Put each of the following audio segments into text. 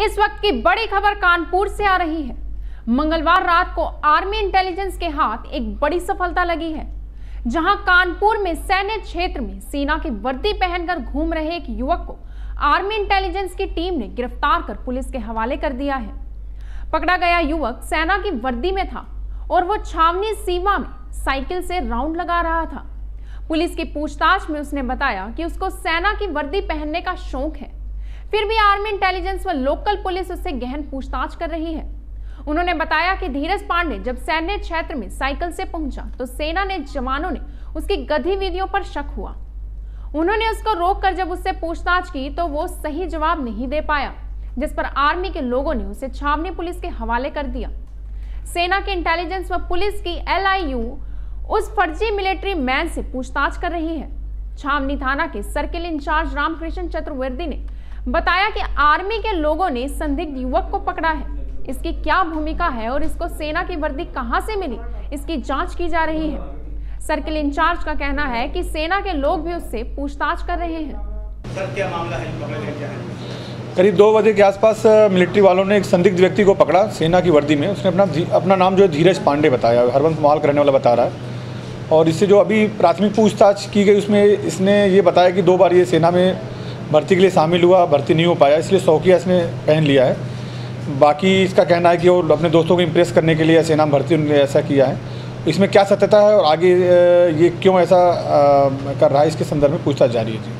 इस वक्त की बड़ी खबर कानपुर से आ रही है। मंगलवार रात को आर्मी इंटेलिजेंस के हाथ एक बड़ी सफलता लगी है, जहां कानपुर में सैन्य क्षेत्र में सेना की वर्दी पहनकर घूम रहे एक युवक को आर्मी इंटेलिजेंस की टीम ने गिरफ्तार कर पुलिस के हवाले कर दिया है। पकड़ा गया युवक सेना की वर्दी में था और वो छावनी सीमा में साइकिल से राउंड लगा रहा था। पुलिस की पूछताछ में उसने बताया कि उसको सेना की वर्दी पहनने का शौक है। फिर भी आर्मी इंटेलिजेंस व लोकल पुलिस उससे गहन पूछताछ कर रही है। उन्होंने बताया कि धीरज पांडे जब सैन्य क्षेत्र में साइकिल से पहुंचा तो सेना ने जवानों ने उसकी गतिविधियों पर शक हुआ। उन्होंने उसको रोककर जब उससे पूछताछ की तो वो सही जवाब नहीं दे पाया, जिस पर आर्मी के लोगों ने उसे छावनी पुलिस के हवाले कर दिया। सेना के इंटेलिजेंस व पुलिस की LIU उस फर्जी मिलिट्री मैन से पूछताछ कर रही है। छावनी थाना के सर्किल इंचार्ज रामकृष्ण चतुर्वेदी ने बताया कि आर्मी के लोगों ने संदिग्ध युवक को पकड़ा है। इसकी क्या भूमिका है और इसको सेना की वर्दी कहां से मिली, इसकी जांच की जा रही है। सर्किल इंचार्ज का कहना है कि सेना के लोग भी उससे पूछताछ कर रहे हैं। सर, क्या मामला है? करीब 2 बजे के आसपास मिलिट्री वालों ने एक संदिग्ध व्यक्ति को पकड़ा सेना की वर्दी में। उसने अपना नाम जो है धीरज पांडे बताया, हरबंस माल रहने वाला बता रहा है। और इससे जो अभी प्राथमिक पूछताछ की गई उसमें इसने ये बताया कि 2 बार ये सेना में भर्ती के लिए शामिल हुआ, भर्ती नहीं हो पाया, इसलिए शौकिया इसने पहन लिया है। बाकी इसका कहना है कि वो अपने दोस्तों को इम्प्रेस करने के लिए सेना में भर्ती उन्होंने ऐसा किया है। इसमें क्या सत्यता है और आगे ये क्यों ऐसा कर रहा है, इसके संदर्भ में पूछताछ जारी है।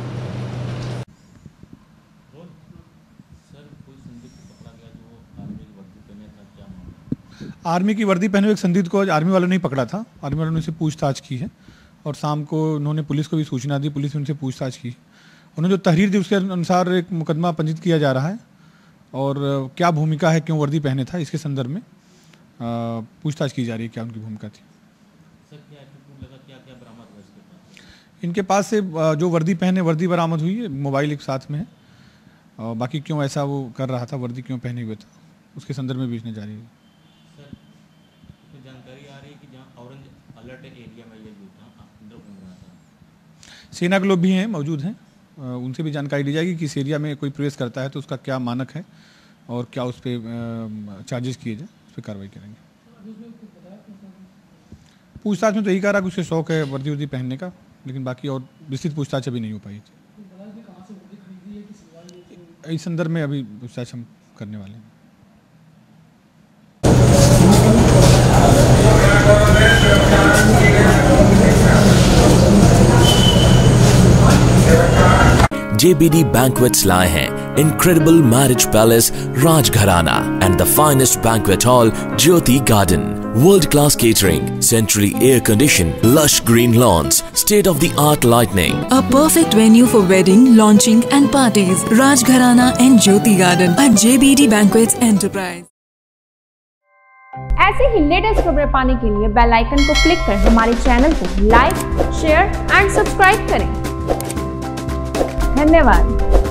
आर्मी की वर्दी पहने हुए एक संदिग्ध को आर्मी वालों ने ही पकड़ा था। आर्मी वालों ने उससे पूछताछ की है और शाम को उन्होंने पुलिस को भी सूचना दी। पुलिस ने उनसे पूछताछ की। उन्होंने जो तहरीर दी उसके अनुसार एक मुकदमा पंजीकृत किया जा रहा है और क्या भूमिका है, क्यों वर्दी पहने था, इसके संदर्भ में पूछताछ की जा रही है, क्या उनकी भूमिका थी। सर, क्या बरामद हुआ इसके पास? इनके पास से जो वर्दी पहने वर्दी बरामद हुई है, मोबाइल एक साथ में है। और बाकी क्यों ऐसा वो कर रहा था, वर्दी क्यों पहने हुए था, उसके संदर्भ में पूछने जा रही है। सर, तो जानकारी आ रही है कि जहाँ ऑरेंज अलर्ट एरिया में ये अंदर घूम रहा था, सेना के लोग भी हैं, मौजूद हैं, उनसे भी जानकारी ली जाएगी कि इस एरिया में कोई प्रवेश करता है तो उसका क्या मानक है और क्या उस पर चार्जेस किए जाए, उस पर कार्रवाई करेंगे। पूछताछ में तो यही कह रहा कि उसके शौक है वर्दी वर्दी पहनने का, लेकिन बाकी और विस्तृत पूछताछ अभी नहीं हो पाई। इस संदर्भ में अभी पूछताछ हम करने वाले हैं। JBD Banquets लाए हैं Incredible Marriage Palace Rajgharana and the finest banquet hall Jyoti Garden. World-class catering, centrally air-conditioned, lush green lawns, state-of-the-art lighting. A perfect venue for wedding, launching and parties. Rajgharana and Jyoti Garden at JBD Banquets Enterprise. ऐसे ही latest खबरें पाने के लिए bell icon को click कर हमारे channel को like, share and subscribe करें। धन्यवाद।